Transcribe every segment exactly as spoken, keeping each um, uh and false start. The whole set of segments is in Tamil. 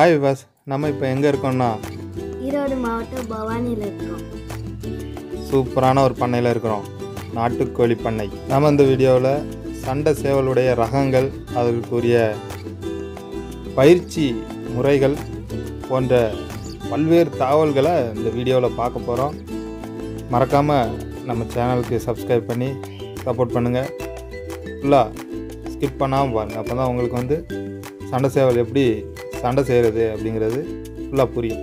ஹாய் விவாஸ், நம்ம இப்போ எங்கே இருக்கோம்னா ஈரோடு மாவட்டம் பவானியில் இருக்கோம். சூப்பரான ஒரு பண்ணையில் இருக்கிறோம், நாட்டுக்கோழி பண்ணை. நம்ம இந்த வீடியோவில் சண்டை சேவலுடைய ரகங்கள், அதற்குரிய பயிற்சி முறைகள் போன்ற பல்வேறு தகவல்களை இந்த வீடியோவில் பார்க்க போகிறோம். மறக்காமல் நம்ம சேனலுக்கு சப்ஸ்கிரைப் பண்ணி சப்போர்ட் பண்ணுங்கள். ஃபுல்லாக ஸ்கிப் பண்ணாமல் பாருங்கள், அப்போ தான் உங்களுக்கு வந்து சண்டை சேவல் எப்படி சண்டை செய்கிறது அப்படிங்கிறது ஃபுல்லாக புரியும்.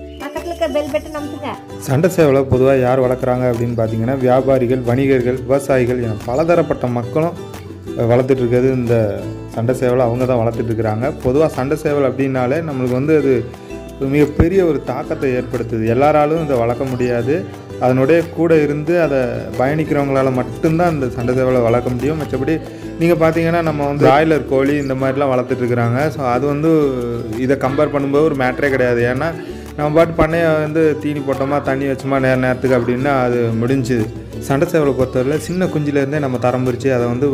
சண்டை சேவலை பொதுவாக யார் வளர்க்குறாங்க அப்படின்னு பார்த்தீங்கன்னா, வியாபாரிகள், வணிகர்கள், விவசாயிகள் என பலதரப்பட்ட மக்களும் வளர்த்துட்டு இருக்கிறது இந்த சண்டை சேவலை அவங்க தான் வளர்த்துட்டு இருக்கிறாங்க. பொதுவாக சண்டை சேவல் அப்படின்னாலே நம்மளுக்கு வந்து அது மிகப்பெரிய ஒரு தாக்கத்தை ஏற்படுத்துது. எல்லாராலும் இதை வளர்க்க முடியாது. அதனுடைய கூட இருந்து அதை பயணிக்கிறவங்களால மட்டும்தான் இந்த சண்டை சேவலை வளர்க்க முடியும். மற்றபடி நீங்கள் பார்த்தீங்கன்னா நம்ம வந்து பிராய்லர் கோழி இந்த மாதிரிலாம் வளர்த்துட்டு இருக்கிறாங்க. ஸோ அது வந்து இதை கம்பேர் பண்ணும்போது ஒரு மேட்டரே கிடையாது. ஏன்னா நம்ம பாட்டு பண்ணையை வந்து தீனி போட்டோமா, தண்ணி வச்சோமா நேர நேரத்துக்கு அப்படின்னா அது முடிஞ்சுது. சண்டை சேவலை பொறுத்தவரையில் சின்ன குஞ்சிலேருந்தே நம்ம தரம் பிரித்து அதை வந்து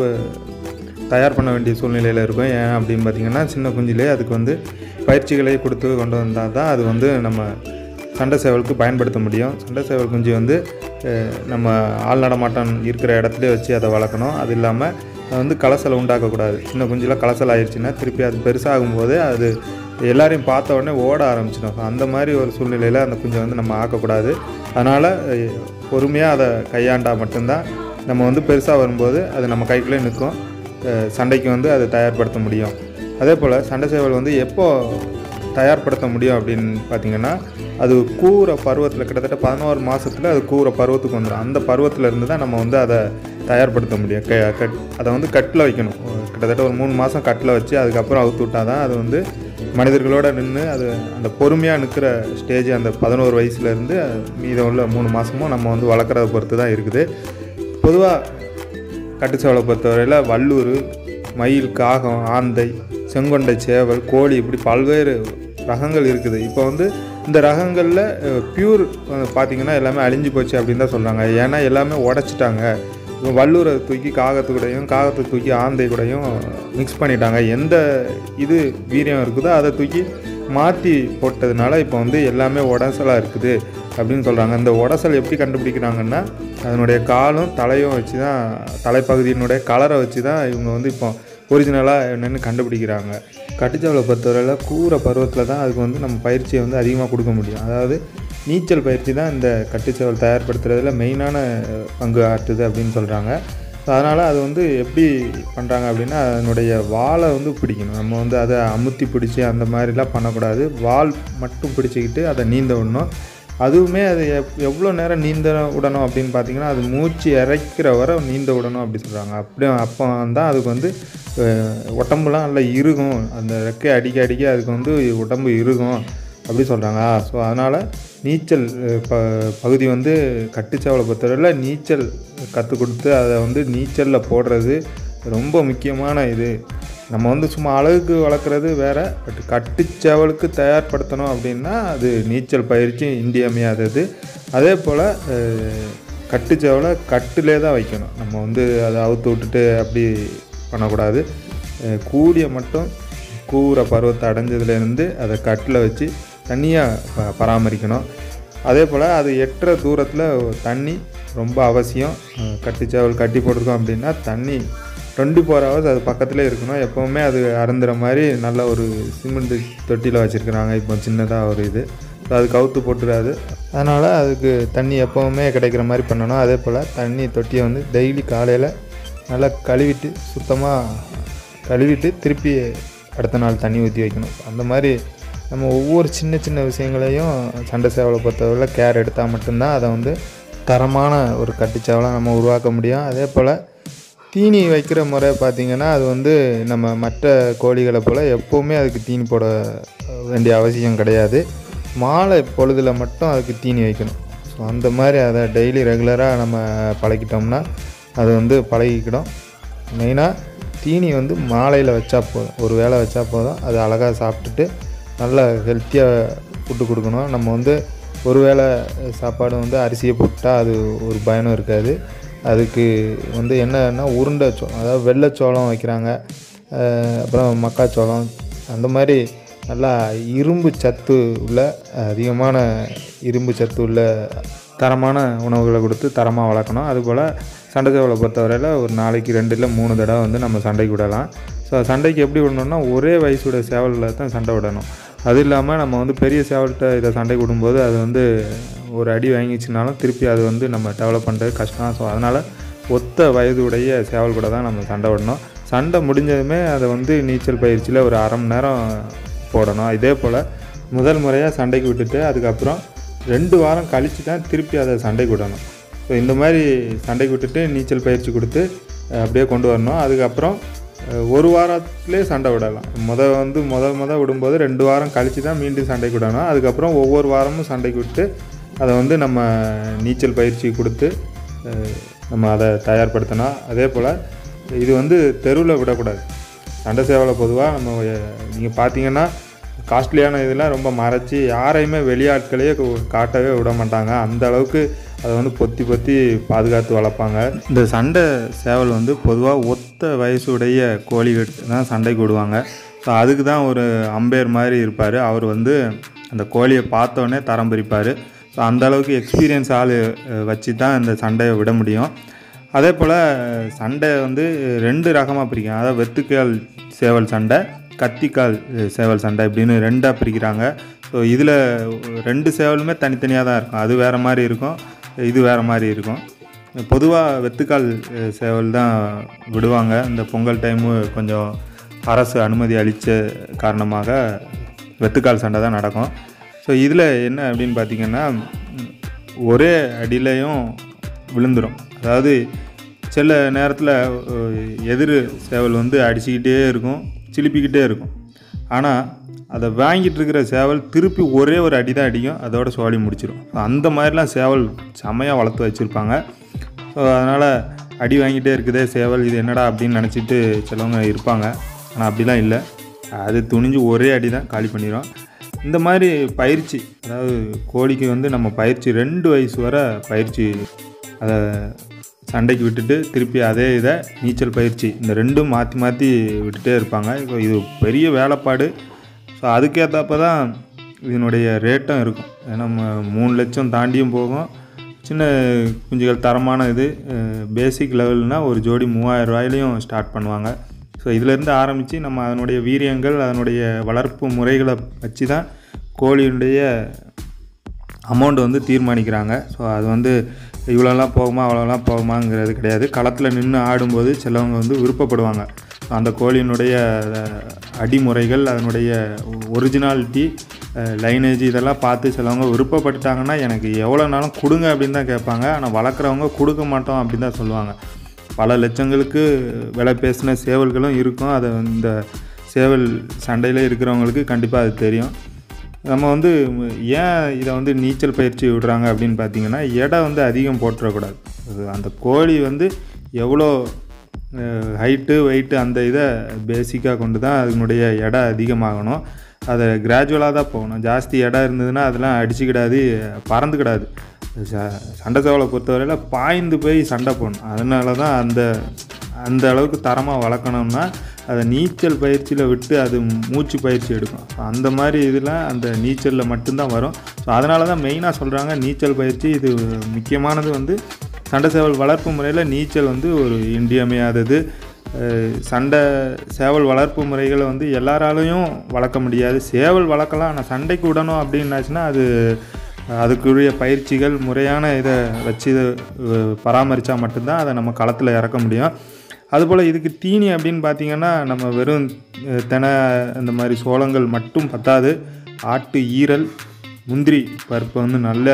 தயார் பண்ண வேண்டிய சூழ்நிலையில் இருக்கும். ஏன் அப்படின்னு பார்த்திங்கன்னா, சின்ன குஞ்சிலே அதுக்கு வந்து பயிற்சிகளை கொடுத்து கொண்டு வந்தால் தான் அது வந்து நம்ம சண்டை சேவலுக்கு பயன்படுத்த முடியும். சண்டை சேவல் குஞ்சு வந்து நம்ம ஆள் நடமாட்டம் இருக்கிற இடத்துல வச்சு அதை வளர்க்கணும். அது இல்லாமல் அது வந்து கலசலை உண்டாக்கக்கூடாது. சின்ன குஞ்சில் கலசல் ஆயிடுச்சுன்னா திருப்பி அது பெருசாகும் போது அது எல்லாரையும் பார்த்த உடனே ஓட ஆரம்பிச்சிடும். அந்த மாதிரி ஒரு சூழ்நிலையில் அந்த குஞ்சை வந்து நம்ம ஆக்கக்கூடாது. அதனால் பொறுமையாக அதை கையாண்டால் மட்டும்தான் நம்ம வந்து பெருசாக வரும்போது அது நம்ம கைக்குள்ளே நிற்கும், சண்டைக்கு வந்து அதை தயார்படுத்த முடியும். அதே போல் சண்டை சேவல் வந்து எப்போ தயார்படுத்த முடியும் அப்படின்னு பார்த்திங்கன்னா, அது கூற பருவத்தில் கிட்டத்தட்ட பதினோரு மாதத்தில் அது கூற பருவத்துக்கு வந்துடும். அந்த பருவத்தில் இருந்து தான் நம்ம வந்து அதை தயார்படுத்த முடியும். க கட் அதை வந்து கட்டில் வைக்கணும். கிட்டத்தட்ட ஒரு மூணு மாதம் கட்டில் வச்சு அதுக்கப்புறம் அவுத்து விட்டால் தான் அது வந்து மனிதர்களோடு நின்று அது அந்த பொறுமையாக நிற்கிற ஸ்டேஜ் அந்த பதினோரு வயசுலேருந்து மீதம் உள்ள மூணு மாதமும் நம்ம வந்து வளர்க்குறத பொறுத்து தான் இருக்குது. பொதுவாக கட்டுச்சேவலை பொறுத்தவரையில் வல்லூர், மயில், காகம், ஆந்தை, செங்கொண்டை சேவல், கோழி இப்படி பல்வேறு ரகங்கள் இருக்குது. இப்போ வந்து இந்த ரகங்களில் பியூர் பார்த்திங்கன்னா எல்லாமே அழிஞ்சு போச்சு அப்படின்னு தான் சொல்கிறாங்க. ஏன்னா எல்லாமே உடச்சிட்டாங்க. இப்போ வல்லூரை தூக்கி காகத்து கூடயும், காகத்தை தூக்கி ஆந்தை கூடயும் மிக்ஸ் பண்ணிட்டாங்க. எந்த இது வீரியம் இருக்குதோ அதை தூக்கி மாற்றி போட்டதுனால இப்போ வந்து எல்லாமே உடசலாக இருக்குது அப்படின்னு சொல்கிறாங்க. இந்த உடசல் எப்படி கண்டுபிடிக்கிறாங்கன்னா, அதனுடைய காலும் தலையும் வச்சு தான், தலைப்பகுதியினுடைய கலரை வச்சு தான் இவங்க வந்து இப்போ ஒரிஜினலாக என்னென்னு கண்டுபிடிக்கிறாங்க. கட்டுச்சேவலை பொறுத்தவரையில் கூற பருவத்தில் தான் அதுக்கு வந்து நம்ம பயிற்சியை வந்து அதிகமாக கொடுக்க முடியும். அதாவது நீச்சல் பயிற்சி தான் இந்த கட்டுச்சேவல் தயார்படுத்துறதுல மெயினான பங்கு ஆற்றுது அப்படின்னு சொல்கிறாங்க. ஸோ அதனால் அது வந்து எப்படி பண்ணுறாங்க அப்படின்னா, அதனுடைய வாலை வந்து பிடிக்கணும். நம்ம வந்து அதை அமுத்தி பிடிச்சி அந்த மாதிரிலாம் பண்ணக்கூடாது. வால் மட்டும் பிடிச்சிக்கிட்டு அதை நீந்த விடணும். அதுவுமே அது எப் எவ்வளோ நேரம் நீந்த விடணும் அப்படின்னு பார்த்திங்கன்னா, அது மூச்சு இறைக்கிற வரை நீந்த விடணும் அப்படி சொல்கிறாங்க. அப்படியே அப்போ தான் அதுக்கு வந்து உடம்புலாம் நல்லா இறுகும். அந்த ரெக்கை அடிக்க அடிக்க அதுக்கு வந்து உடம்பு இறுகும் அப்படி சொல்கிறாங்க. ஸோ அதனால் நீச்சல் ப பகுதி வந்து கட்டுச்சேவலை பொறுத்தவரையில் நீச்சல் கற்றுக் கொடுத்து அதை வந்து நீச்சலில் போடுறது ரொம்ப முக்கியமான இது. நம்ம வந்து சும்மா அழகுக்கு வளர்க்குறது வேறு, பட் கட்டுச்சேவலுக்கு தயார்படுத்தணும் அப்படின்னா அது நீச்சல் பயிற்சி இன்றியமையாதது. அதே போல் கட்டுச்சேவலை கட்டிலே தான் வைக்கணும். நம்ம வந்து அதை அவுத்து விட்டுட்டு அப்படி பண்ணக்கூடாது. கூடிய மட்டும் கூற பருவத்தை அடைஞ்சதுலேருந்து அதை கட்டில் வச்சு தண்ணியாக ப பராமரிக்கணும். அதே போல் அது எட்டுற தூரத்தில் தண்ணி ரொம்ப அவசியம். கட்டுச்சேவல் கட்டி போட்டிருக்கோம் அப்படின்னா தண்ணி டுவெண்ட்டி ஃபோர் ஹவர்ஸ் அது பக்கத்துலேயே இருக்கணும். எப்போவுமே அது அருந்துற மாதிரி நல்ல ஒரு சிமெண்ட் தொட்டியில் வச்சுருக்குறாங்க இப்போ சின்னதாக ஒரு இது. ஸோ அது கவுத்து போட்டுறாது. அதனால் அதுக்கு தண்ணி எப்போவுமே கிடைக்கிற மாதிரி பண்ணணும். அதே போல் தண்ணி தொட்டியை வந்து டெய்லி காலையில் நல்லா கழுவிட்டு, சுத்தமாக கழுவிட்டு திருப்பி அடுத்த நாள் தண்ணி ஊற்றி வைக்கணும். அந்த மாதிரி நம்ம ஒவ்வொரு சின்ன சின்ன விஷயங்களையும் சண்டை சேவலை பொறுத்தவரையில் கேர் எடுத்தால் மட்டும்தான் அதை வந்து தரமான ஒரு கட்டுச்சேவலை நம்ம உருவாக்க முடியும். அதே போல் தீனி வைக்கிற முறை பார்த்திங்கன்னா, அது வந்து நம்ம மற்ற கோழிகளை போல் எப்போவுமே அதுக்கு தீனி போட வேண்டிய அவசியம் கிடையாது. மாலை பொழுதில் மட்டும் அதுக்கு தீனி வைக்கணும். ஸோ அந்த மாதிரி அதை டெய்லி ரெகுலராக நம்ம பழகிட்டோம்னா அது வந்து பழகிக்கிடும். மெயினாக தீனி வந்து மாலையில் வச்சா போதும், ஒரு வேளை வச்சா போதும். அது அழகாக சாப்பிட்டுட்டு நல்லா ஹெல்த்தியாக ஃபுட்டு கொடுக்கணும். நம்ம வந்து ஒரு வேளை சாப்பாடு வந்து அரிசியை போட்டால் அது ஒரு பயனும் இருக்காது. அதுக்கு வந்து என்னன்னா உருண்டை சோளம், அதாவது வெள்ளைச்சோளம் வைக்கிறாங்க, அப்புறம் மக்காச்சோளம், அந்த மாதிரி நல்லா இரும்பு சத்து உள்ள அதிகமான இரும்பு சத்து உள்ள தரமான உணவுகளை கொடுத்து தரமாக வளர்க்கணும். அதுபோல் சண்டை சேவலை பொறுத்தவரையில் ஒரு நாளைக்கு ரெண்டு இல்லை மூணு தடவை வந்து நம்ம சண்டைக்கு விடலாம். ஸோ சண்டைக்கு எப்படி விடணுன்னா ஒரே வயசுடைய சேவலில் தான் சண்டை விடணும். அது இல்லாமல் நம்ம வந்து பெரிய சேவல்கிட்ட இதை சண்டைக்கு விடும்போது அது வந்து ஒரு அடி வாங்கிச்சுனாலும் திருப்பி அது வந்து நம்ம டெவலப் பண்ணுறது கஷ்டம். ஸோ அதனால் ஒத்த வயதுடைய சேவல் கூட தான் நம்ம சண்டை விடணும். சண்டை முடிஞ்சதுமே அதை வந்து நீச்சல் பயிற்சியில் ஒரு அரை மணி நேரம் போடணும். இதே போல் முதல் முறையாக சண்டைக்கு விட்டுட்டு அதுக்கப்புறம் ரெண்டு வாரம் கழித்து தான் திருப்பி அதை சண்டைக்கு விடணும். ஸோ இந்த மாதிரி சண்டைக்கு விட்டுட்டு நீச்சல் பயிற்சி கொடுத்து அப்படியே கொண்டு வரணும். அதுக்கப்புறம் ஒரு வாரத்துலேயே சண்டை விடலாம். முதல் வந்து முத முத விடும்போது ரெண்டு வாரம் கழித்து தான் மீண்டும் சண்டைக்கு விடணும். அதுக்கப்புறம் ஒவ்வொரு வாரமும் சண்டைக்கு விட்டு அதை வந்து நம்ம நீச்சல் பயிற்சி கொடுத்து நம்ம அதை தயார்படுத்தணும். அதே போல் இது வந்து தெருவில் விடக்கூடாது. சண்டை சேவலை பொதுவாக நம்ம நீங்கள் பார்த்தீங்கன்னா காஸ்ட்லியான இதெல்லாம் ரொம்ப மறைச்சி யாரையுமே வெளியாட்களையே காட்டவே விட மாட்டாங்க. அந்த அளவுக்கு அதை வந்து பொத்தி பொத்தி பாதுகாத்து வளர்ப்பாங்க. இந்த சண்டை சேவல் வந்து பொதுவாக ஒத்த வயசுடைய கோழிகள் தான் சண்டைக்கு விடுவாங்க. ஸோ அதுக்கு தான் ஒரு அம்பையர் மாதிரி இருப்பார். அவர் வந்து அந்த கோழியை பார்த்தோன்னே தரம் பிரிப்பார். ஸோ அந்தளவுக்கு எக்ஸ்பீரியன்ஸ் ஆள் வச்சு தான் இந்த சண்டையை விட முடியும். அதே போல் சண்டை வந்து ரெண்டு ரகமாக பிரிக்கும். அதாவது வெத்துக்கால் சேவல் சண்டை, கத்திக்கால் சேவல் சண்டை இப்படின்னு ரெண்டாக பிரிக்கிறாங்க. ஸோ இதில் ரெண்டு சேவலுமே தனித்தனியாக தான் இருக்கும். அது வேறு மாதிரி இருக்கும், இது வேறு மாதிரி இருக்கும். பொதுவாக வெத்துக்கால் சேவல் தான் விடுவாங்க. இந்த பொங்கல் டைமு கொஞ்சம் அரசு அனுமதி அளித்த காரணமாக வெத்துக்கால் சண்டை தான் நடக்கும். ஸோ இதில் என்ன அப்படின்னு பார்த்திங்கன்னா ஒரே அடியிலையும் விழுந்துடும். அதாவது சில நேரத்தில் எதிர் சேவல் வந்து அடிச்சுக்கிட்டே இருக்கும், சிலிப்பிக்கிட்டே இருக்கும். ஆனால் அதை வாங்கிட்டு இருக்கிற சேவல் திருப்பி ஒரே ஒரு அடி தான் அடிக்கும், அதோட சோழி முடிச்சிடும். அந்த மாதிரிலாம் சேவல் செம்மையாக வளர்த்து வச்சுருப்பாங்க. ஸோ அதனால் அடி வாங்கிட்டே இருக்குதே சேவல், இது என்னடா அப்படின்னு நினச்சிட்டு சிலவங்க இருப்பாங்க. ஆனால் அப்படிலாம் இல்லை, அது துணிஞ்சு ஒரே அடி தான் காலி பண்ணிடும். இந்த மாதிரி பயிற்சி, அதாவது கோழிக்கு வந்து நம்ம பயிற்சி ரெண்டு வயசு வரை பயிற்சி, அதை சண்டைக்கு விட்டுட்டு திருப்பி அதே இதை நீச்சல் பயிற்சி, இந்த ரெண்டும் மாற்றி மாற்றி விட்டுட்டே இருப்பாங்க. ஸோ இது பெரிய வேலைப்பாடு. ஸோ அதுக்கேற்றப்ப தான் இதனுடைய ரேட்டும் இருக்கும். ஏன்னா மூணு லட்சம் தாண்டியும் போகும். சின்ன குஞ்சுகள் தரமான இது பேசிக் லெவல்னால் ஒரு ஜோடி மூவாயிரம் ரூபாயிலையும் ஸ்டார்ட் பண்ணுவாங்க. ஸோ இதிலேருந்து ஆரம்பித்து நம்ம அதனுடைய வீரியங்கள், அதனுடைய வளர்ப்பு முறைகளை வச்சு தான் கோழியுடைய அமௌண்ட் வந்து தீர்மானிக்கிறாங்க. ஸோ அது வந்து இவ்வளோலாம் போகுமா அவ்வளோலாம் போகுமாங்கிறது கிடையாது. களத்தில் நின்று ஆடும்போது சிலவங்க வந்து விருப்பப்படுவாங்க. அந்த கோழியினுடைய அடிமுறைகள், அதனுடைய ஒரிஜினாலிட்டி, லைனேஜ் இதெல்லாம் பார்த்து சிலவங்க விருப்பப்பட்டுட்டாங்கன்னா எனக்கு எவ்வளோ நாளும் கொடுங்க அப்படின்னு தான் கேட்பாங்க. ஆனால் வளர்க்குறவங்க கொடுக்க மாட்டோம் அப்படின்னு தான் சொல்லுவாங்க. பல லட்சங்களுக்கு விலை பேசின சேவல்களும் இருக்கும். அதை இந்த சேவல் சண்டையில் இருக்கிறவங்களுக்கு கண்டிப்பாக அது தெரியும். நம்ம வந்து ஏன் இதை வந்து நீச்சல் பயிற்சி விடுறாங்க அப்படின்னு பார்த்தீங்கன்னா எடை வந்து அதிகம் போட்டுறக்கூடாது. அந்த கோழி வந்து எவ்வளோ ஹைட்டு வெயிட்டு அந்த இதை பேசிக்காக கொண்டு தான் அதனுடைய எடை அதிகமாகணும். அதை கிராஜுவலாக தான் போகணும். ஜாஸ்தி இடம் இருந்ததுன்னா அதெல்லாம் அடிச்சுக்கிடாது, பறந்துக்கிடாது. சண்டை சேவலை பொறுத்தவரையில் பாய்ந்து போய் சண்டை போடணும். அதனால தான் அந்த அந்த அளவுக்கு தரமாக வளர்க்கணும்னா அதை நீச்சல் பயிற்சியில் விட்டு அது மூச்சு பயிற்சி எடுக்கும். ஸோ அந்த மாதிரி இதெல்லாம் அந்த நீச்சலில் மட்டும்தான் வரும். ஸோ அதனால தான் மெயினாக சொல்கிறாங்க நீச்சல் பயிற்சி இது முக்கியமானது. வந்து சண்டை சேவல் வளர்ப்பு முறையில் நீச்சல் வந்து ஒரு இன்றியமையாதது. சண்டை சேவல் வளர்ப்பு முறைகளை வந்து எல்லாராலையும் வளர்க்க முடியாது. சேவல் வளர்க்கலாம், ஆனால் சண்டைக்கு விடணும் அப்படின்னாச்சுன்னா அது அதுக்குரிய பயிற்சிகள் முறையான இதை வச்சு பராமரித்தா மட்டும்தான் அதை நம்ம களத்தில் இறக்க முடியும். அதுபோல் இதுக்கு தீனி அப்படின்னு பார்த்திங்கன்னா நம்ம வெறும் தெனை இந்த மாதிரி சோளங்கள் மட்டும் பத்தாது. ஆட்டு ஈரல், முந்திரி பருப்பை வந்து நல்ல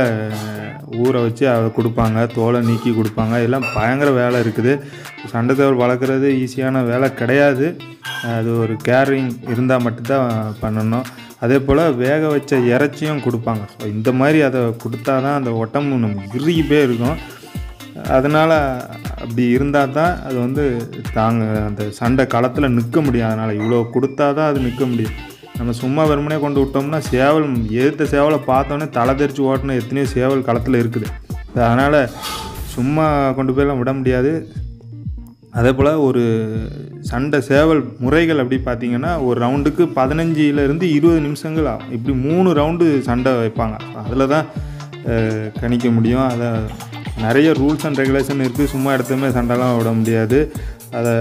ஊற வச்சு அதை கொடுப்பாங்க, தோலை நீக்கி கொடுப்பாங்க. இதெல்லாம் பயங்கர வேலை இருக்குது. சண்டை சேவல் வளர்க்குறது ஈஸியான வேலை கிடையாது. அது ஒரு கேரிங் இருந்தால் மட்டும்தான் பண்ணணும். அதே போல் வேக வச்ச இறைச்சியும் கொடுப்பாங்க. ஸோ இந்த மாதிரி அதை கொடுத்தா தான் அந்த உடம்பு நம்ம இறுகிப்பே இருக்கும். அதனால் அப்படி இருந்தால் தான் அது வந்து தாங்க அந்த சண்டை களத்தில் நிற்க முடியும். அதனால் இவ்வளோ கொடுத்தா தான் அது நிற்க முடியும். நம்ம சும்மா வெறுமனே கொண்டு விட்டோம்னா சேவல் எதிர்த்த சேவலை பார்த்தோன்னே தலை தெரிச்சு ஓட்டணும் எத்தனையோ சேவல் களத்தில் இருக்குது. அதனால் சும்மா கொண்டு போயெல்லாம் விட முடியாது. அதே போல் ஒரு சண்டை சேவல் முறைகள் அப்படி பார்த்திங்கன்னா ஒரு ரவுண்டுக்கு பதினஞ்சிலேருந்து இருபது நிமிஷங்கள் ஆகும். இப்படி மூணு ரவுண்டு சண்டை வைப்பாங்க. அதில் தான் கணிக்க முடியும். அதை நிறைய ரூல்ஸ் அண்ட் ரெகுலேஷன் இருக்குது. சும்மா எடுத்துமே சண்டைலாம் விட முடியாது. அதை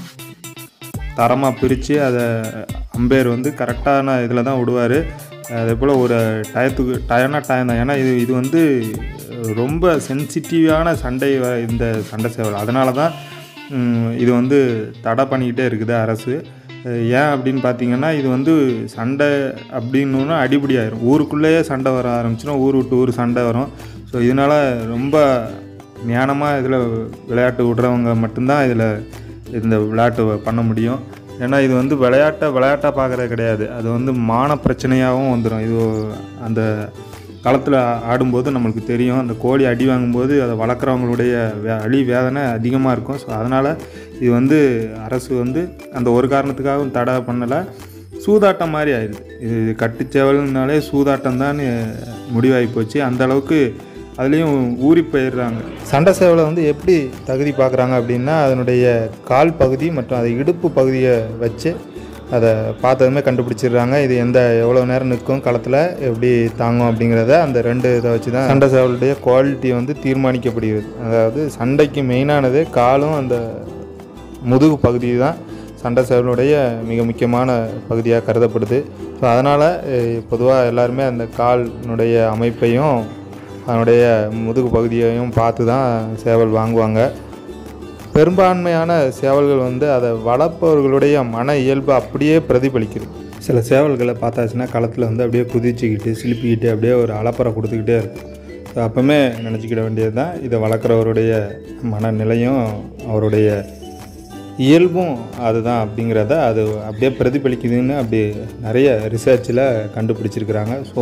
தரமாக பிரித்து அதை அம்பையர் வந்து கரெக்டான இதில் தான் விடுவார். அதே போல் ஒரு டயத்துக்கு டயனா டயம் தான். ஏன்னா இது இது வந்து ரொம்ப சென்சிட்டிவான சண்டை இந்த சண்டை சேவல். அதனால தான் இது வந்து தடை பண்ணிக்கிட்டே இருக்குது அரசு. ஏன் அப்படின்னு பார்த்திங்கன்னா இது வந்து சண்டை அப்படின்னா அடிப்படி ஆயிரும். ஊருக்குள்ளேயே சண்டை வர ஆரம்பிச்சுன்னா ஊர் விட்டு ஊர் சண்டை வரும். ஸோ இதனால் ரொம்ப ஞானமாக இதில் விளையாட்டு விடுறவங்க மட்டும்தான் இதில் இந்த விளையாட்டு பண்ண முடியும். ஏன்னா இது வந்து விளையாட்டை விளையாட்டாக பார்க்குறது கிடையாது. அது வந்து மான பிரச்சனையாகவும் வந்துடும். இது அந்த களத்தில் ஆடும்போது நம்மளுக்கு தெரியும். அந்த கோழி அடி வாங்கும்போது அதை வளர்க்குறவங்களுடைய வே அழி வேதனை அதிகமாக இருக்கும். ஸோ அதனால் இது வந்து அரசு வந்து அந்த ஒரு காரணத்துக்காகவும் தடை பண்ணலை. சூதாட்டம் மாதிரி ஆயிடுது. இது கட்டுச்சேவல்னாலே சூதாட்டம் தான் முடிவாகி போச்சு. அந்தளவுக்கு அதுலேயும் ஊறி போயிடுறாங்க. சண்டை சேவலை வந்து எப்படி தகுதி பார்க்குறாங்க அப்படின்னா அதனுடைய கால் பகுதி மற்றும் அதை இடுப்பு பகுதியை வச்சு அதை பார்த்ததுமே கண்டுபிடிச்சிடுறாங்க. இது எந்த எவ்வளோ நேரம் நிற்கும், களத்தில் எப்படி தாங்கும் அப்படிங்கிறத அந்த ரெண்டு இதை வச்சு தான் சண்டை சேவலுடைய குவாலிட்டி வந்து தீர்மானிக்கப்படுகிறது. அதாவது சண்டைக்கு மெயினானது காலும் அந்த முதுகு பகுதி தான் சண்டை சேவலுடைய மிக முக்கியமான பகுதியாக கருதப்படுது. ஸோ அதனால் பொதுவாக எல்லாருமே அந்த காலினுடைய அமைப்பையும் அதனுடைய முதுகு பகுதியையும் பார்த்து தான் சேவல் வாங்குவாங்க. பெரும்பான்மையான சேவல்கள் வந்து அதை வளர்ப்பவர்களுடைய மன இயல்பு அப்படியே பிரதிபலிக்குது. சில சேவல்களை பார்த்தாச்சுன்னா களத்தில் வந்து அப்படியே குதிச்சுக்கிட்டு சிலிப்பிக்கிட்டு அப்படியே ஒரு அலப்பறை கொடுத்துக்கிட்டே இருக்கும். ஸோ அப்போவுமே நினச்சிக்கிட வேண்டியது தான் இதை வளர்க்குறவருடைய மனநிலையும் அவருடைய இயல்பும் அதுதான் அப்படிங்கிறத அது அப்படியே பிரதிபலிக்குதுன்னு அப்படி நிறைய ரிசர்ச்சில் கண்டுபிடிச்சிருக்கிறாங்க. ஸோ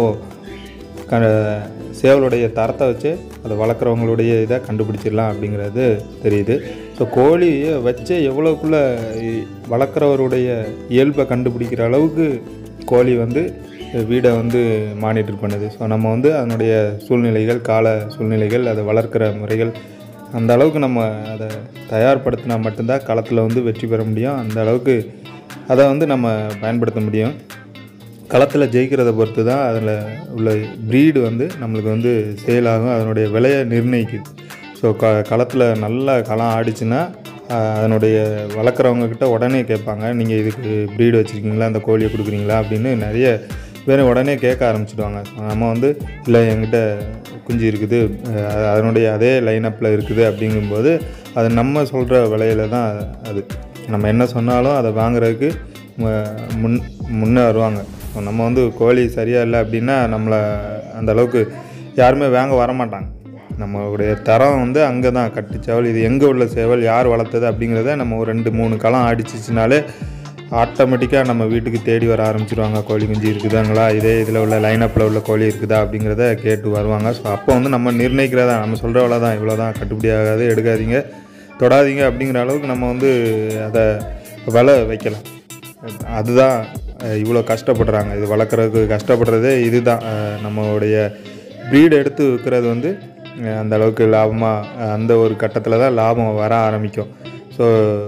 க சேவலுடைய தரத்தை வச்சு அதை வளர்க்குறவங்களுடைய இதை கண்டுபிடிச்சிடலாம் அப்படிங்கிறது தெரியுது. ஸோ கோழியை வச்சு எவ்வளோக்குள்ளே வளர்க்குறவருடைய இயல்பை கண்டுபிடிக்கிற அளவுக்கு கோழி வந்து வீடை வந்து மானிட்டர் பண்ணுது. ஸோ நம்ம வந்து அதனுடைய சூழ்நிலைகள், கால சூழ்நிலைகள், அதை வளர்க்குற முறைகள் அந்த அளவுக்கு நம்ம அதை தயார்படுத்தினா மட்டும்தான் களத்தில் வந்து வெற்றி பெற முடியும். அந்த அளவுக்கு அதை வந்து நம்ம பயன்படுத்த முடியும். களத்தில் ஜெயிக்கிறத பொறுத்து தான் அதில் உள்ள ப்ரீடு வந்து நம்மளுக்கு வந்து சேல் ஆகும், அதனுடைய விலையை நிர்ணயிக்குது. ஸோ க களத்தில் நல்லா களம் ஆடிச்சுன்னா அதனுடைய வளர்க்குறவங்கக்கிட்ட உடனே கேட்பாங்க, நீங்கள் இதுக்கு ப்ரீடு வச்சுருக்கீங்களா, அந்த கோழியை கொடுக்குறீங்களா அப்படின்னு நிறைய பேர் உடனே கேட்க ஆரம்பிச்சிடுவாங்க. நம்ம வந்து இல்லை என்கிட்ட குஞ்சு இருக்குது, அதனுடைய அதே லைனப்பில் இருக்குது அப்படிங்கும்போது அது நம்ம சொல்கிற விலையில தான் அது நம்ம என்ன சொன்னாலும் அதை வாங்குறதுக்கு முன் முன்னே வருவாங்க. நம்ம வந்து கோழி சரியாக இல்லை அப்படின்னா நம்மளை அந்தளவுக்கு யாருமே வாங்க வரமாட்டாங்க. நம்மளுடைய தரம் வந்து அங்கே தான் கட்டு சேவல், இது எங்கே உள்ள சேவல், யார் வளர்த்தது அப்படிங்கிறத நம்ம ஒரு ரெண்டு மூணு களம் ஆடிச்சிச்சினாலே ஆட்டோமேட்டிக்காக நம்ம வீட்டுக்கு தேடி வர ஆரம்பிச்சிடுவாங்க. கோழி குஞ்சு இருக்குதாங்களா, இதே இதில் உள்ள லைனப்பில் உள்ள கோழி இருக்குதா அப்படிங்கிறத கேட்டு வருவாங்க. ஸோ அப்போ வந்து நம்ம நிர்ணயிக்கிறதா, நம்ம சொல்கிற அவ்வளோ தான், இவ்வளோ தான், கட்டுப்படி ஆகாது, எடுக்காதீங்க, தொடாதீங்க அப்படிங்கிற அளவுக்கு நம்ம வந்து அதை விலை வைக்கலாம். அதுதான் இவ்வளோ கஷ்டப்படுறாங்க. இது வளர்க்குறதுக்கு கஷ்டப்படுறதே இது தான். நம்மளுடைய ப்ரீடு எடுத்து விற்கிறது வந்து அந்த அளவுக்கு லாபமாக அந்த ஒரு கட்டத்தில் தான் லாபம் வர ஆரம்பிக்கும். ஸோ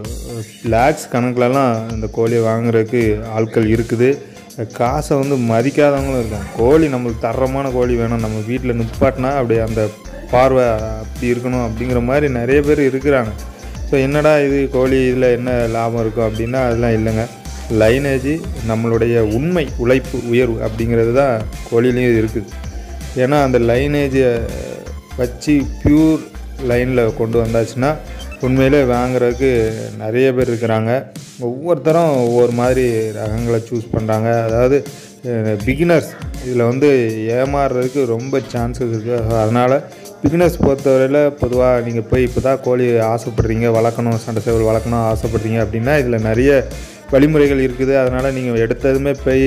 லேக்ஸ் கணக்கிலலாம் இந்த கோழியை வாங்குறதுக்கு ஆட்கள் இருக்குது. காசை வந்து மதிக்காதவங்களும் இருக்காங்க. கோழி நம்மளுக்கு தரமான கோழி வேணும், நம்ம வீட்டில் நிப்பாட்டினா அப்படி அந்த பார்வை அப்படி இருக்கணும் அப்படிங்கிற மாதிரி நிறைய பேர் இருக்கிறாங்க. ஸோ என்னடா இது கோழி இதில் என்ன லாபம் இருக்கும் அப்படின்னா அதெல்லாம் இல்லைங்க. லைனேஜ் நம்மளுடைய உண்மை உழைப்பு உயர்வு அப்படிங்கிறது தான் கோழிலையும் இருக்குது. ஏன்னா அந்த லைனேஜை வச்சு பியூர் லைனில் கொண்டு வந்தாச்சுன்னா உண்மையிலே வாங்குறதுக்கு நிறைய பேர் இருக்கிறாங்க. ஒவ்வொருத்தரும் ஒவ்வொரு மாதிரி ரகங்களை சூஸ் பண்ணுறாங்க. அதாவது பிகினர்ஸ் இதில் வந்து ஏமாறுறதுக்கு ரொம்ப சான்சஸ் இருக்குது. அதனால் பிகினர்ஸ் பொறுத்தவரையில் பொதுவாக நீங்கள் போய் இப்போ தான் கோழி ஆசைப்படுறீங்க, வளர்க்கணும், சண்டை சேவல் வளர்க்கணும் ஆசைப்படுறீங்க அப்படின்னா இதில் நிறைய வழிமுறைகள் இருக்குது. அதனால் நீங்கள் எடுத்ததுமே போய்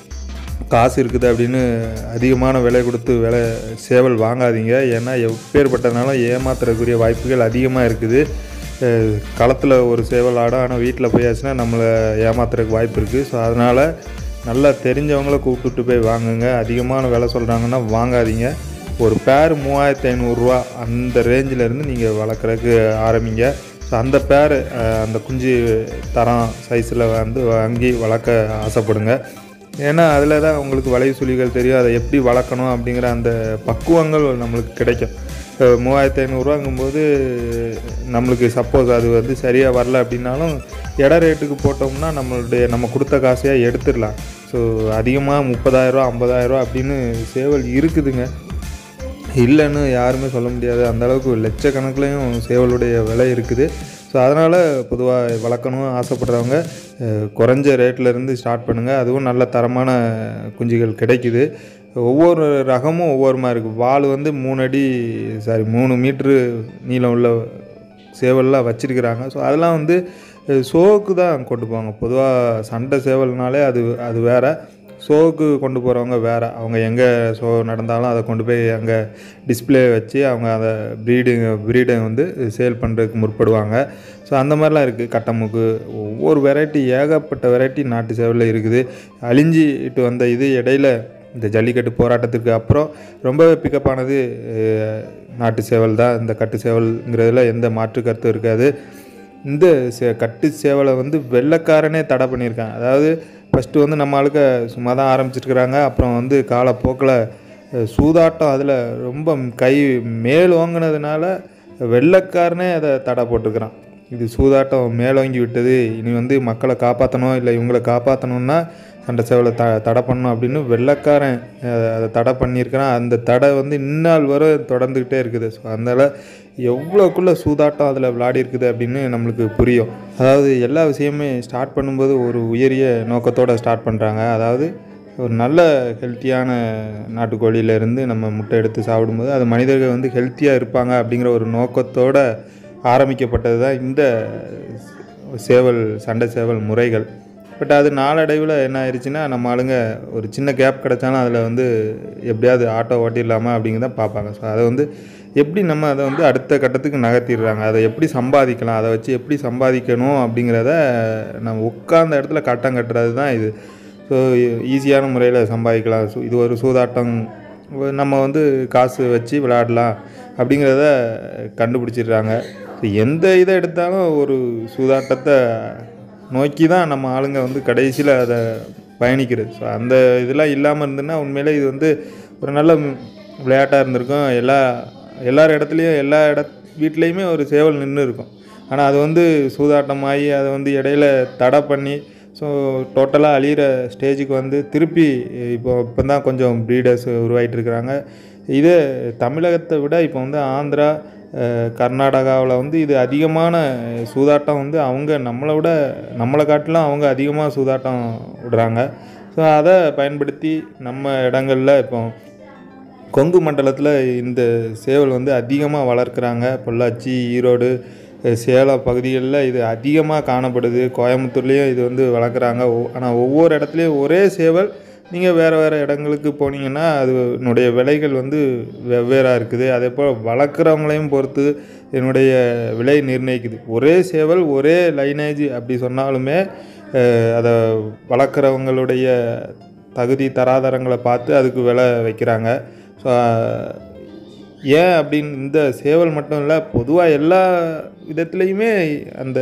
காசு இருக்குது அப்படின்னு அதிகமான விலை கொடுத்து விலை சேவல் வாங்காதீங்க. ஏன்னா எப்பேற்பட்டனாலும் ஏமாத்துறதுக்குரிய வாய்ப்புகள் அதிகமாக இருக்குது. களத்தில் ஒரு சேவல் ஆடும், ஆனால் வீட்டில் போயாச்சுன்னா நம்மளை ஏமாத்துறதுக்கு வாய்ப்பு இருக்குது. ஸோ அதனால் நல்லா தெரிஞ்சவங்கள கூப்பிட்டு போய் வாங்குங்க. அதிகமான விலை சொல்கிறாங்கன்னா வாங்காதீங்க. ஒரு பேர் மூவாயிரத்தி ஐநூறுரூவா அந்த ரேஞ்சிலேருந்து நீங்கள் வளர்க்குறதுக்கு ஆரம்பிங்க. ஸோ அந்த பேர் அந்த குஞ்சு தரம் சைஸில் வந்து வாங்கி வளர்க்க ஆசைப்படுங்க. ஏன்னா அதில் தான் உங்களுக்கு வளைவு சுழிகள் தெரியும், அதை எப்படி வளர்க்கணும் அப்படிங்கிற அந்த பக்குவங்கள் நம்மளுக்கு கிடைக்கும். மூவாயிரத்தி ஐநூறுரூவாங்கும்போது நம்மளுக்கு சப்போஸ் அது வந்து சரியாக வரல அப்படின்னாலும் இட ரேட்டுக்கு போட்டோம்னா நம்மளுடைய நம்ம கொடுத்த காசையாக எடுத்துடலாம். ஸோ அதிகமாக முப்பதாயிரரூவா ஐம்பதாயிரரூவா அப்படின்னு சேவல் இருக்குதுங்க, இல்லைன்னு யாருமே சொல்ல முடியாது. அந்தளவுக்கு லட்சக்கணக்குலையும் சேவலுடைய விலை இருக்குது. ஸோ அதனால் பொதுவாக வளர்க்கணும் ஆசைப்படுறவங்க குறைஞ்ச ரேட்லேருந்து ஸ்டார்ட் பண்ணுங்கள். அதுவும் நல்ல தரமான குஞ்சுகள் கிடைக்குது. ஒவ்வொரு ரகமும் ஒவ்வொரு மாதிரி இருக்குது. வால் வந்து மூணு அடி சாரி மூணு மீட்ரு நீளம் உள்ள சேவல்லாம் வச்சுருக்கிறாங்க. ஸோ அதெல்லாம் வந்து ஷோவுக்கு தான் கொண்டு போவாங்க. பொதுவாக சண்டை சேவல்னாலே அது அது வேறு, ஷோவுக்கு கொண்டு போகிறவங்க வேறு. அவங்க எங்கே ஷோ நடந்தாலும் அதை கொண்டு போய் அங்கே டிஸ்பிளே வச்சு அவங்க அதை ப்ரீடிங் ப்ரீடை வந்து சேல் பண்ணுறதுக்கு முற்படுவாங்க. ஸோ அந்த மாதிரிலாம் இருக்குது. கட்டமுக்கு ஒவ்வொரு வெரைட்டி, ஏகப்பட்ட வெரைட்டி நாட்டு சேவலில் இருக்குது. அழிஞ்சிட்டு வந்த இது இடையில இந்த ஜல்லிக்கட்டு போராட்டத்துக்கு அப்புறம் ரொம்பவே பிக்கப் ஆனது நாட்டு சேவல் தான். இந்த கட்டு சேவல்ங்கிறதுல எந்த மாற்று கருத்தும் இருக்காது. இந்த சே கட்டு சேவலை வந்து வெள்ளைக்காரனே தடை பண்ணியிருக்காங்க. அதாவது ஃபஸ்ட்டு வந்து நம்ம ஆளுக்க சும்மா தான் ஆரம்பிச்சிருக்கிறாங்க. அப்புறம் வந்து காலப்போக்கில் சூதாட்டம் அதில் ரொம்ப கை மேல் வாங்கினதுனால வெள்ளைக்காரனே அதை தடை போட்டிருக்கிறான். இது சூதாட்டம் மேலோங்கி விட்டது, இனி வந்து மக்களை காப்பாற்றணும் இல்லை இவங்களை காப்பாற்றணுன்னா சண்டை சேவலை த தடை பண்ணணும் அப்படின்னு வெள்ளைக்காரன் அதை தடை பண்ணியிருக்கிறான். அந்த தடை வந்து இந்நாள் வரை தொடர்ந்துக்கிட்டே இருக்குது. ஸோ அதனால் எவ்வளோக்குள்ளே சூதாட்டம் அதில் விளையாடி இருக்குது அப்படின்னு நம்மளுக்கு புரியும். அதாவது எல்லா விஷயமே ஸ்டார்ட் பண்ணும்போது ஒரு உயரிய நோக்கத்தோடு ஸ்டார்ட் பண்ணுறாங்க. அதாவது ஒரு நல்ல ஹெல்த்தியான நாட்டுக்கோழியிலேருந்து நம்ம முட்டை எடுத்து சாப்பிடும்போது அது மனிதர்கள் வந்து ஹெல்த்தியாக இருப்பாங்க அப்படிங்கிற ஒரு நோக்கத்தோடு ஆரம்பிக்கப்பட்டது தான் இந்த சேவல் சண்டை சேவல் முறைகள். பட் அது நாளடைவில் என்ன ஆயிடுச்சுன்னா, நம்ம ஆளுங்க ஒரு சின்ன கேப் கிடச்சாலும் அதில் வந்து எப்படியாவது ஆட்டோ ஓட்டிடலாமா அப்படிங்கிறத பார்ப்பாங்க. ஸோ அதை வந்து எப்படி நம்ம அதை வந்து அடுத்த கட்டத்துக்கு நகர்த்திடுறாங்க, அதை எப்படி சம்பாதிக்கலாம், அதை வச்சு எப்படி சம்பாதிக்கணும் அப்படிங்கிறத நம்ம உட்கார்ந்த இடத்துல கட்டம் கட்டுறது தான் இது. ஸோ ஈஸியான முறையில் சம்பாதிக்கலாம், ஸோ இது ஒரு சூதாட்டம், நம்ம வந்து காசு வச்சு விளையாடலாம் அப்படிங்கிறத கண்டுபிடிச்சிடுறாங்க. ஸோ எந்த இதை எடுத்தாலும் ஒரு சூதாட்டத்தை நோக்கி தான் நம்ம ஆளுங்க வந்து கடைசியில் அதை பயணிக்கிறது. ஸோ அந்த இதெல்லாம் இல்லாமல் இருந்துன்னா உண்மையிலே இது வந்து ஒரு நல்ல விளையாட்டாக இருந்திருக்கும். எல்லா எல்லார் இடத்துலையும் எல்லா இட வீட்லேயுமே ஒரு சேவல் நின்று இருக்கும். ஆனால் அது வந்து சூதாட்டமாகி அதை வந்து இடையில தடை பண்ணி ஸோ டோட்டலாக அழிகிற ஸ்டேஜுக்கு வந்து திருப்பி இப்போ இப்போ தான் கொஞ்சம் ப்ரீடர்ஸ் உருவாகிட்டு இருக்கிறாங்க. இது தமிழகத்தை விட இப்போ வந்து ஆந்திரா, கர்நாடகாவில் வந்து இது அதிகமான சூதாட்டம் வந்து அவங்க நம்மளை விட நம்மளை காட்டிலும் அவங்க அதிகமாக சூதாட்டம் விடுறாங்க. ஸோ அதை பயன்படுத்தி நம்ம இடங்களில் இப்போ கொங்கு மண்டலத்தில் இந்த சேவல் வந்து அதிகமாக வளர்க்குறாங்க. பொள்ளாச்சி, ஈரோடு, சேலம் பகுதிகளில் இது அதிகமாக காணப்படுது. கோயம்புத்தூர்லேயும் இது வந்து வளர்க்குறாங்க. ஆனால் ஒவ்வொரு இடத்துலையும் ஒரே சேவல் நீங்கள் வேறு வேறு இடங்களுக்கு போனீங்கன்னா அதனுடைய விலைகள் வந்து வெவ்வேறாக இருக்குது. அதே போல் வளர்க்குறவங்களையும் பொறுத்து என்னுடைய விலை நிர்ணயிக்குது. ஒரே சேவல் ஒரே லைனேஜ் அப்படி சொன்னாலுமே அதை வளர்க்குறவங்களுடைய தகுதி தராதரங்களை பார்த்து அதுக்கு விலை வைக்கிறாங்க. ஸோ ஏன் அப்படின்னு இந்த சேவல் மட்டும் இல்லை, பொதுவாக எல்லா விதத்துலேயுமே அந்த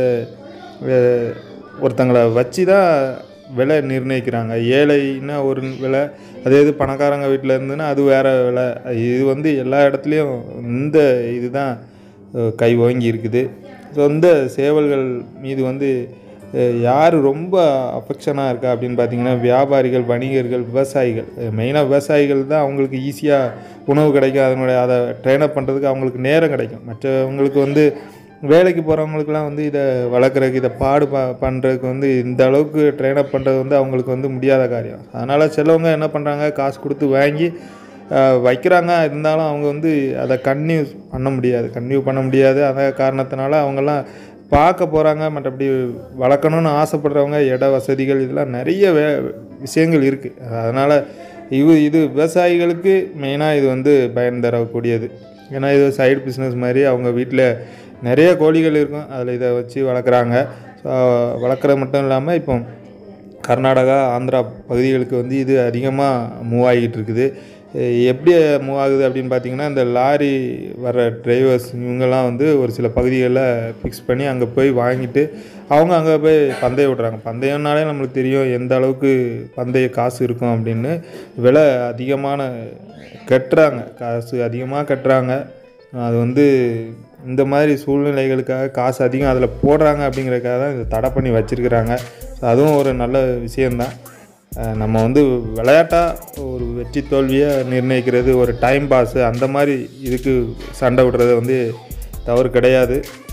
ஒருத்தங்களை வச்சு தான் விலை நிர்ணயிக்கிறாங்க. ஏழைன்னா ஒரு விலை, அதே இது பணக்காரங்க வீட்டில் இருந்துன்னா அது வேறு விலை. இது வந்து எல்லா இடத்துலையும் இந்த இது தான் கை ஓங்கி இருக்குது. ஸோ இந்த சேவல்கள் மீது வந்து யார் ரொம்ப அஃபெக்ஷனாக இருக்கா அப்படின்னு பார்த்தீங்கன்னா வியாபாரிகள், வணிகர்கள், விவசாயிகள். மெயினாக விவசாயிகள் தான் அவங்களுக்கு ஈஸியாக உணவு கிடைக்கும், அதனுடைய அதை ட்ரெயினப் பண்ணுறதுக்கு அவங்களுக்கு நேரம் கிடைக்கும். மற்றவங்களுக்கு வந்து வேலைக்கு போகிறவங்களுக்குலாம் வந்து இதை வளர்க்குறதுக்கு இதை பாடு ப பண்ணுறதுக்கு வந்து இந்த அளவுக்கு ட்ரெயினப் பண்ணுறது வந்து அவங்களுக்கு வந்து முடியாத காரியம். அதனால் சிலவங்க என்ன பண்ணுறாங்க, காசு கொடுத்து வாங்கி வைக்கிறாங்க. இருந்தாலும் அவங்க வந்து அதை கன்டினியூ பண்ண முடியாது கன்டினியூ பண்ண முடியாது அந்த காரணத்தினால அவங்கெல்லாம் பார்க்க போகிறாங்க. மற்றபடி வளர்க்கணுன்னு ஆசைப்படுறவங்க இட வசதிகள் இதெல்லாம் நிறைய வே விஷயங்கள் இருக்குது. அதனால் இது இது விவசாயிகளுக்கு மெயினாக இது வந்து பயன் தரக்கூடியது. ஏன்னா இது சைடு பிஸ்னஸ் மாதிரி அவங்க வீட்டில் நிறைய கோழிகள் இருக்கும், அதில் இதை வச்சு வளர்க்குறாங்க. ஸோ வளர்க்குறது மட்டும் இல்லாமல் இப்போ கர்நாடகா, ஆந்திரா பகுதிகளுக்கு வந்து இது அதிகமாக மூவ் ஆகிட்டு இருக்குது. எப்படி மூவ் ஆகுது அப்படின்னு பார்த்திங்கன்னா, இந்த லாரி வர டிரைவர்ஸ் இவங்கெல்லாம் வந்து ஒரு சில பகுதிகளில் ஃபிக்ஸ் பண்ணி அங்கே போய் வாங்கிட்டு அவங்க அங்கே போய் பந்தயம் விட்றாங்க. பந்தயம்னாலே நம்மளுக்கு தெரியும் எந்த அளவுக்கு பந்தய காசு இருக்கும் அப்படின்னு. விலை அதிகமான கட்டுறாங்க, காசு அதிகமாக கட்டுறாங்க. அது வந்து இந்த மாதிரி சூழ்நிலைகளுக்காக காசு அதிகம் அதில் போடுறாங்க அப்படிங்கிறதுக்காக தான் இதை தடை பண்ணி வச்சுருக்கிறாங்க. ஸோ அதுவும் ஒரு நல்ல விஷயந்தான். நம்ம வந்து விளையாட்டாக ஒரு வெற்றி தோல்வியை நிர்ணயிக்கிறது, ஒரு டைம் பாஸு அந்த மாதிரி இதுக்கு சண்டை விடுறது வந்து தவறு கிடையாது.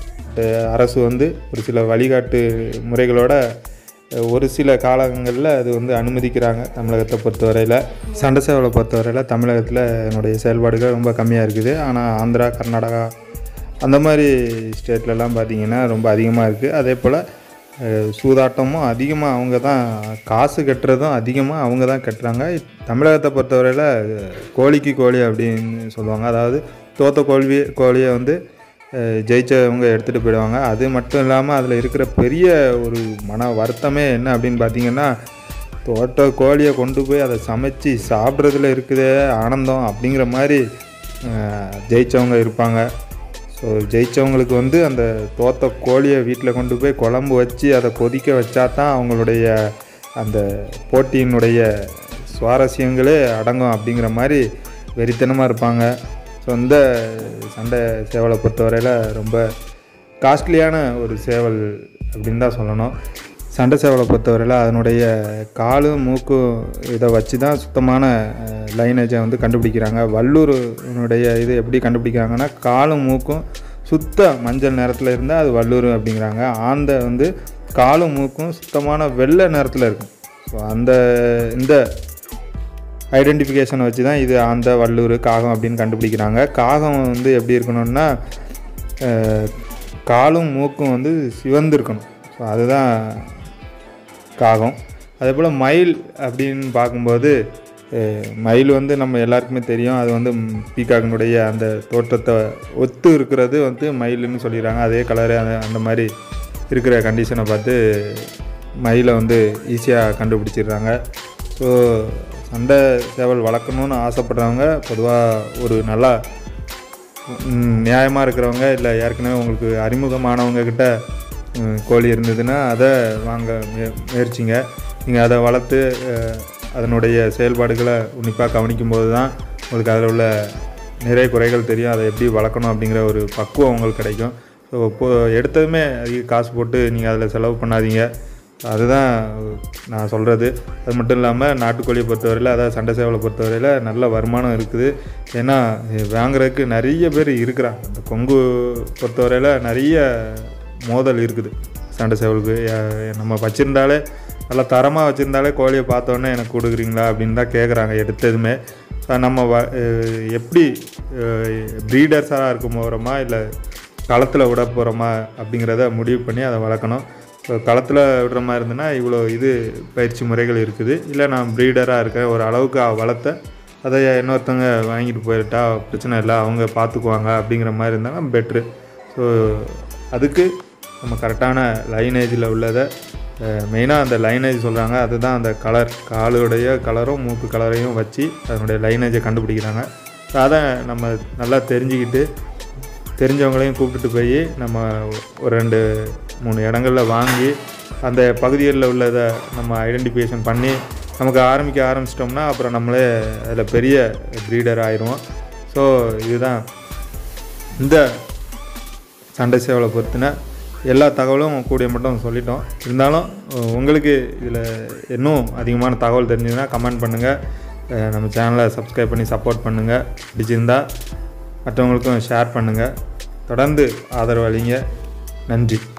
அரசு வந்து ஒரு சில வழிகாட்டு முறைகளோட ஒரு சில காலங்களில் அது வந்து அனுமதிக்கிறாங்க. தமிழகத்தை பொறுத்தவரையில் சண்டை சேவலை பொறுத்தவரையில் தமிழகத்தில் என்னுடைய செயல்பாடுகள் ரொம்ப கம்மியாக இருக்குது. ஆனால் ஆந்திரா, கர்நாடகா அந்த மாதிரி ஸ்டேட்லலாம் பார்த்திங்கன்னா ரொம்ப அதிகமாக இருக்குது. அதே போல் சூதாட்டமும் அதிகமாக அவங்க தான் காசு கட்டுறதும் அதிகமாக அவங்க தான் கட்டுறாங்க. தமிழகத்தை பொறுத்தவரையில் கோழிக்கு கோழி அப்படின்னு சொல்லுவாங்க. அதாவது தோத்த கோழி கோழியை வந்து ஜெயிச்சவங்க எடுத்துகிட்டு போயிடுவாங்க. அது மட்டும் இல்லாமல் அதில் இருக்கிற பெரிய ஒரு மன வருத்தமே என்ன அப்படின்னு பார்த்திங்கன்னா, தோட்ட கோழியை கொண்டு போய் அதை சமைச்சு சாப்பிட்றதுல இருக்குதே ஆனந்தம் அப்படிங்கிற மாதிரி ஜெயித்தவங்க இருப்பாங்க. ஸோ ஜெயித்தவங்களுக்கு வந்து அந்த தோத்த கோழியை வீட்டில் கொண்டு போய் குழம்பு வச்சு அதை கொதிக்க வச்சா தான் அவங்களுடைய அந்த போட்டியினுடைய சுவாரஸ்யங்களே அடங்கும் அப்படிங்கிற மாதிரி வெறித்தனமாக இருப்பாங்க. ஸோ இந்த சண்டை சேவலை பொறுத்தவரையில் ரொம்ப காஸ்ட்லியான ஒரு சேவல் அப்படின்னு தான் சொல்லணும். சண்டை சேவலை பொறுத்தவரையில் அதனுடைய காலும் மூக்கும் இதை வச்சு தான் சுத்தமான லைனேஜை வந்து கண்டுபிடிக்கிறாங்க. வல்லூருனுடைய இது எப்படி கண்டுபிடிக்கிறாங்கன்னா, காலும் மூக்கும் சுத்த மஞ்சள் நேரத்தில் இருந்தால் அது வல்லூர் அப்படிங்கிறாங்க. ஆந்த வந்து காலும் மூக்கும் சுத்தமான வெள்ளை நேரத்தில் இருக்கும். ஸோ அந்த இந்த ஐடென்டிஃபிகேஷனை வச்சு தான் இது ஆந்த, வல்லூர், காகம் அப்படின்னு கண்டுபிடிக்கிறாங்க. காகம் வந்து எப்படி இருக்கணும்னா, காலும் மூக்கும் வந்து சிவந்து இருக்கணும். ஸோ அதுதான் காகம். அதே போல் மயில் அப்படின்னு பார்க்கும்போது, மயில் வந்து நம்ம எல்லாருக்குமே தெரியும், அது வந்து பீகாக்கினுடைய அந்த தோற்றத்தை ஒத்து இருக்கிறது வந்து மயிலுன்னு சொல்லிடுறாங்க. அதே கலரு அந்த அந்த மாதிரி இருக்கிற கண்டிஷனை பார்த்து மயிலை வந்து ஈஸியாக கண்டுபிடிச்சிடுறாங்க. ஸோ சண்டை சேவல் வளர்க்கணுன்னு ஆசைப்படுறவங்க பொதுவாக ஒரு நல்லா நியாயமாக இருக்கிறவங்க, இல்லை ஏற்கனவே உங்களுக்கு அறிமுகமானவங்கக்கிட்ட கோழி இருந்ததுன்னா அதை வாங்க முய முயற்சிங்க. நீங்கள் அதை வளர்த்து அதனுடைய செயல்பாடுகளை உன்னிப்பாக கவனிக்கும்போது தான் உங்களுக்கு அதில் உள்ள நிறைய குறைகள் தெரியும். அதை எப்படி வளர்க்கணும் அப்படிங்கிற ஒரு பக்குவம் உங்களுக்கு கிடைக்கும். ஸோ இப்போது எடுத்ததுமே அதிக காசு போட்டு நீங்கள் அதில் செலவு பண்ணாதீங்க. அதுதான் நான் சொல்கிறது. அது மட்டும் இல்லாமல் நாட்டுக்கோழியை பொறுத்தவரையில், அதாவது சண்டை சேவலை பொறுத்தவரையில் நல்ல வருமானம் இருக்குது. ஏன்னா வாங்குறதுக்கு நிறைய பேர் இருக்கிறாங்க. இந்த கொங்கு பொறுத்தவரையில் நிறைய மோதல் இருக்குது. சண்டை சேவலுக்கு நம்ம வச்சுருந்தாலே, நல்லா தரமாக வச்சுருந்தாலே கோழியை பார்த்தோன்னே எனக்கு கொடுக்குறீங்களா அப்படின்னு தான் கேட்குறாங்க எடுத்ததுமே. நம்ம வ எப்படி ப்ரீடர்ஸாக இருக்க போகிறோமா இல்லை களத்தில் விட போகிறோமா அப்படிங்கிறத முடிவு பண்ணி அதை வளர்க்கணும். ஸோ களத்தில் விடுற மாதிரி இருந்ததுன்னா இவ்வளோ இது பயிற்சி முறைகள் இருக்குது. இல்லை நான் ப்ரீடராக இருக்கேன், ஒரு அளவுக்கு வளர்த்த அதை இன்னொருத்தவங்க வாங்கிட்டு போயிட்டா பிரச்சனை இல்லை, அவங்க பார்த்துக்குவாங்க அப்படிங்கிற மாதிரி இருந்தாங்கன்னா பெட்ரு. ஸோ அதுக்கு நம்ம கரெக்டான லைனேஜில் உள்ளதை, மெயினாக அந்த லைனேஜ் சொல்கிறாங்க, அதுதான் அந்த கலர், காலுடைய கலரும் மூக்கு கலரையும் வச்சு அதனுடைய லைனேஜை கண்டுபிடிக்கிறாங்க. ஸோ அதை நம்ம நல்லா தெரிஞ்சுக்கிட்டு தெரிஞ்சவங்களையும் கூப்பிட்டுட்டு போய் நம்ம ஒரு ரெண்டு மூணு இடங்களில் வாங்கி அந்த பகுதிகளில் உள்ளதை நம்ம ஐடென்டிஃபிகேஷன் பண்ணி நமக்கு ஆரம்பிக்க ஆரம்பிச்சிட்டோம்னா அப்புறம் நம்மளே அதில் பெரிய ப்ரீடர் ஆயிடுவோம். ஸோ இதுதான் இந்த சண்டை சேவலை பொறுத்தின எல்லா தகவலும் கூடிய மட்டும் சொல்லிட்டோம். இருந்தாலும் உங்களுக்கு இதில் இன்னும் அதிகமான தகவல் தெரிஞ்சதுன்னா கமெண்ட் பண்ணுங்கள். நம்ம சேனலை சப்ஸ்கிரைப் பண்ணி சப்போர்ட் பண்ணுங்கள். பிடிச்சிருந்தால் மற்றவங்களுக்கும் ஷேர் பண்ணுங்கள். தொடர்ந்து ஆதரவு அளிங்க. நன்றி.